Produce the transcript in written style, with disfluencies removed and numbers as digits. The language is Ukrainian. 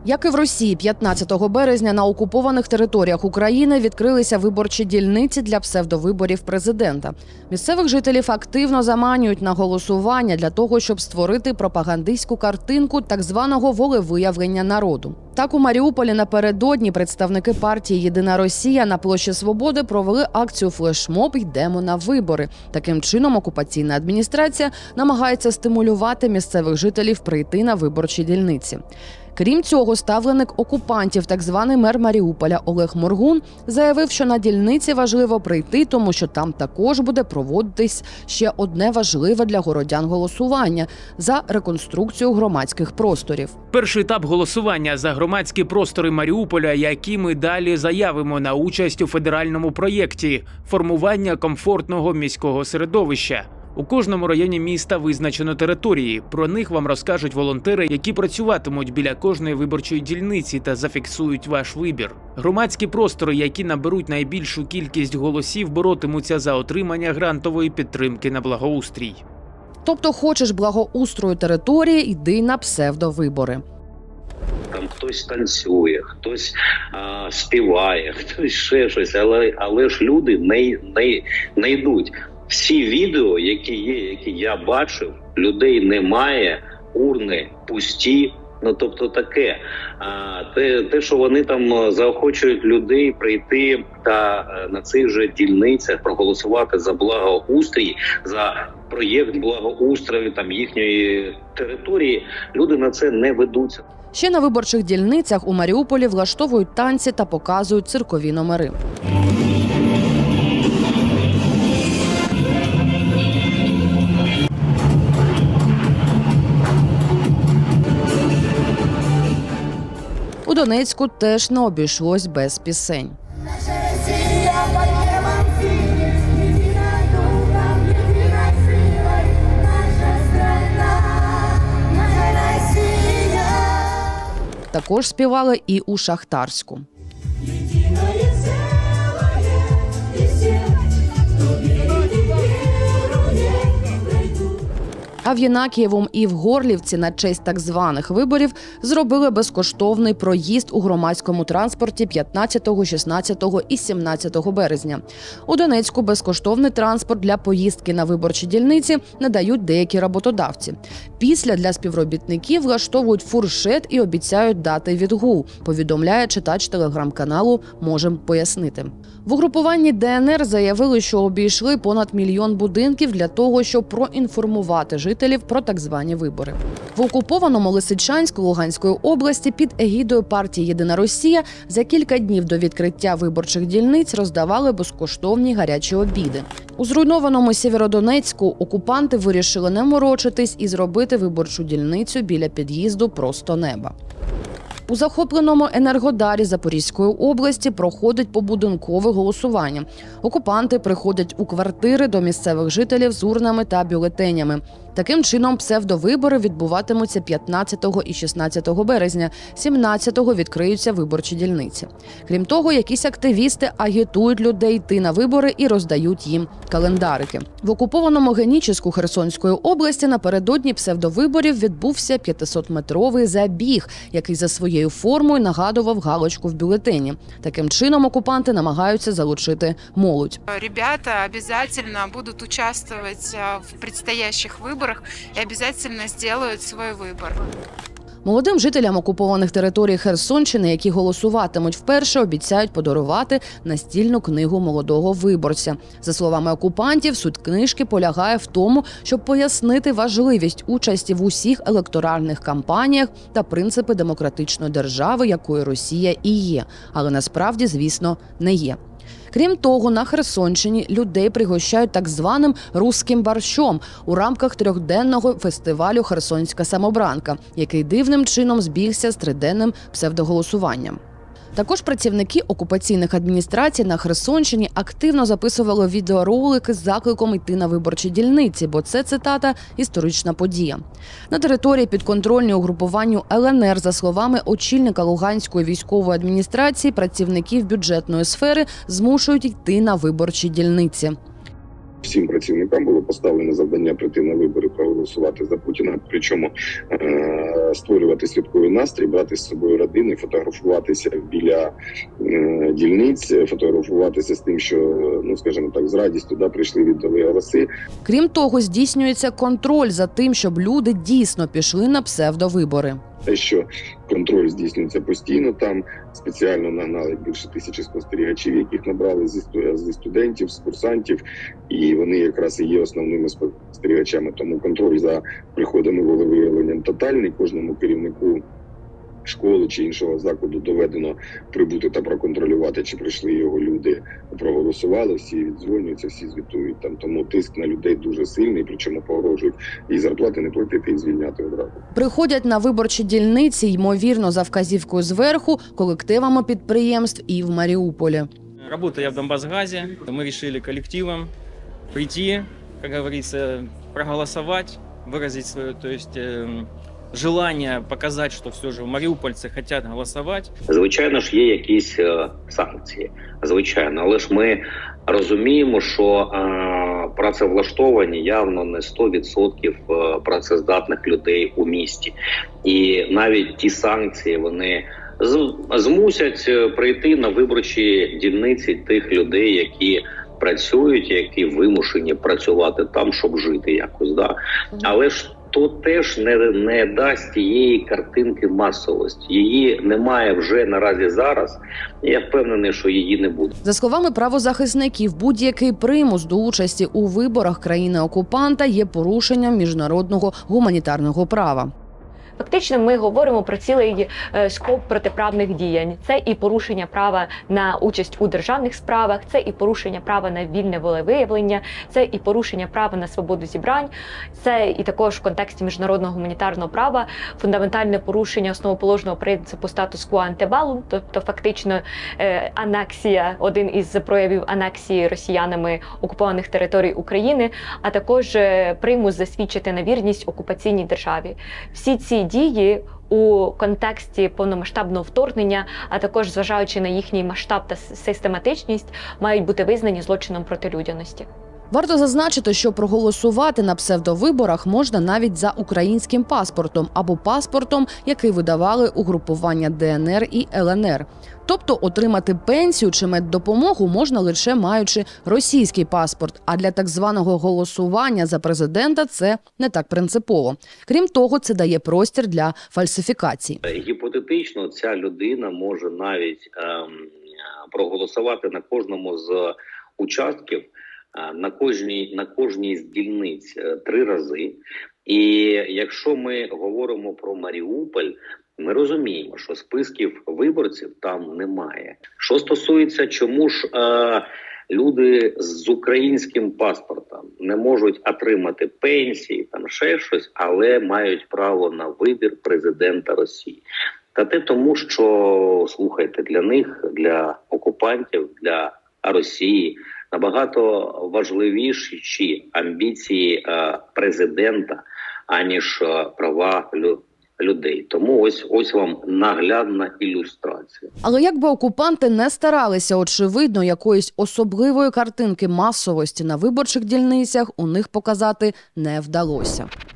Як і в Росії, 15 березня на окупованих територіях України відкрилися виборчі дільниці для псевдовиборів президента. Місцевих жителів активно заманюють на голосування для того, щоб створити пропагандистську картинку так званого волевиявлення народу. Так, у Маріуполі напередодні представники партії «Єдина Росія» на площі Свободи провели акцію «Флешмоб. Йдемо на вибори». Таким чином, окупаційна адміністрація намагається стимулювати місцевих жителів прийти на виборчі дільниці. Крім цього, ставленик окупантів, так званий мер Маріуполя Олег Моргун, заявив, що на дільниці важливо прийти, тому що там також буде проводитись ще одне важливе для городян голосування – за реконструкцію громадських просторів. Перший етап голосування за громадські простори Маріуполя, які ми далі заявимо на участь у федеральному проєкті «Формування комфортного міського середовища». У кожному районі міста визначено території. Про них вам розкажуть волонтери, які працюватимуть біля кожної виборчої дільниці та зафіксують ваш вибір. Громадські простори, які наберуть найбільшу кількість голосів, боротимуться за отримання грантової підтримки на благоустрій. Тобто хочеш благоустрою території – йди на псевдовибори. Там хтось танцює, хтось співає, хтось ще щось, але ж люди не йдуть. Всі відео, які є, які я бачив, людей немає, урни пусті, тобто таке. Те, що вони там заохочують людей прийти та на цих же дільницях проголосувати за благоустрій, за проєкт благоустрою там їхньої території, люди на це не ведуться. Ще на виборчих дільницях у Маріуполі влаштовують танці та показують циркові номери. У Донецьку теж не обійшлось без пісень. Також співали і у Шахтарську. А в Єнакієвому і в Горлівці на честь так званих виборів зробили безкоштовний проїзд у громадському транспорті 15, 16 і 17 березня. У Донецьку безкоштовний транспорт для поїздки на виборчі дільниці надають деякі роботодавці. Після для співробітників влаштовують фуршет і обіцяють дати відгул, повідомляє читач телеграм-каналу «Можем пояснити». В угрупуванні ДНР заявили, що обійшли понад 1 мільйон будинків для того, щоб проінформувати жителів про так звані вибори. В окупованому Лисичанську Луганської області під егідою партії «Єдина Росія» за кілька днів до відкриття виборчих дільниць роздавали безкоштовні гарячі обіди. У зруйнованому Сєвєродонецьку окупанти вирішили не морочитись і зробити виборчу дільницю біля під'їзду просто неба. У захопленому Енергодарі Запорізької області проходить побудинкове голосування. Окупанти приходять у квартири до місцевих жителів з урнами та бюлетенями. Таким чином, псевдовибори відбуватимуться 15 і 16 березня, 17-го відкриються виборчі дільниці. Крім того, якісь активісти агітують людей йти на вибори і роздають їм календарики. В окупованому Генічеську Херсонської області напередодні псевдовиборів відбувся 500-метровий забіг, який за своєю формою нагадував галочку в бюлетені. Таким чином, окупанти намагаються залучити молодь. Ребята обязательно будут участвовать в предстоящих выборах и обязательно сделают свой выбор. Молодим жителям окупованих територій Херсонщини, які голосуватимуть вперше, обіцяють подарувати настільну книгу молодого виборця. За словами окупантів, суть книжки полягає в тому, щоб пояснити важливість участі в усіх електоральних кампаніях та принципи демократичної держави, якою Росія і є. Але насправді, звісно, не є. Крім того, на Херсонщині людей пригощають так званим «русським борщом» у рамках 3-денного фестивалю «Херсонська самобранка», який дивним чином збігся з 3-денним псевдоголосуванням. Також працівники окупаційних адміністрацій на Херсонщині активно записували відеоролики з закликом йти на виборчі дільниці, бо це, цитата, історична подія. На території підконтрольної угрупуванню ЛНР, за словами очільника Луганської військової адміністрації, працівників бюджетної сфери змушують йти на виборчі дільниці. Всім працівникам було поставлено завдання прийти на вибори, проголосувати за Путіна, причому створювати святковий настрій, брати з собою родини, фотографуватися біля дільниць, фотографуватися з тим, що, ну скажімо так, з радістю прийшли, віддали голоси. Крім того, здійснюється контроль за тим, щоб люди дійсно пішли на псевдовибори. Те, що контроль здійснюється постійно, там спеціально нагнали більше 1000 спостерігачів, яких набрали зі студентів, з курсантів, і вони якраз і є основними спостерігачами. Тому контроль за приходом і волевиявленням тотальний. Кожному керівнику школи чи іншого закладу доведено прибути та проконтролювати, чи прийшли його люди, проголосували, всі віддзвонюються, всі звітують. Тому тиск на людей дуже сильний, причому погрожують і зарплати не платити, і звільняти одразу. Приходять на виборчі дільниці, ймовірно, за вказівкою зверху, колективами підприємств і в Маріуполі. Работаю я в Донбассгазе. Мы решили коллективом прийти, как говорится, проголосовать, выразить свое, то есть желание показать, что все же маріупольці хотят голосовать. Звичайно ж, є якісь санкції, звичайно, але ж ми розуміємо, що працевлаштовані явно не 100% працездатних людей у місті. І навіть ті санкції, вони змусять прийти на виборчі дільниці тих людей, які працюють, які вимушені працювати там, щоб жити якось. Да? Але ж то теж не дасть тієї картинки масовості. Її немає вже наразі зараз. Я впевнений, що її не буде. За словами правозахисників, будь-який примус до участі у виборах країни-окупанта є порушенням міжнародного гуманітарного права. Фактично ми говоримо про цілий скоп протиправних діянь. Це і порушення права на участь у державних справах, це і порушення права на вільне волевиявлення, це і порушення права на свободу зібрань, це і також в контексті міжнародного гуманітарного права фундаментальне порушення основоположного принципу статус-кво антебалум, тобто фактично анексія, один із проявів анексії росіянами окупованих територій України, а також примус засвідчити на вірність окупаційній державі. Всі ці дії у контексті повномасштабного вторгнення, а також зважаючи на їхній масштаб та систематичність, мають бути визнані злочином проти людяності. Варто зазначити, що проголосувати на псевдовиборах можна навіть за українським паспортом або паспортом, який видавали угрупування ДНР і ЛНР. Тобто отримати пенсію чи меддопомогу можна лише маючи російський паспорт, а для так званого голосування за президента це не так принципово. Крім того, це дає простір для фальсифікацій. Гіпотетично ця людина може навіть проголосувати на кожному з участків, на кожній з дільниць 3 рази. І якщо ми говоримо про Маріуполь, ми розуміємо, що списків виборців там немає. Що стосується, чому ж люди з українським паспортом не можуть отримати пенсії, там ще щось, але мають право на вибір президента Росії. Та те тому, що, слухайте, для них, для окупантів, для Росії набагато важливіші амбіції президента, аніж права людей. Тому ось вам наглядна ілюстрація. Але як би окупанти не старалися, очевидно, якоїсь особливої картинки масовості на виборчих дільницях у них показати не вдалося.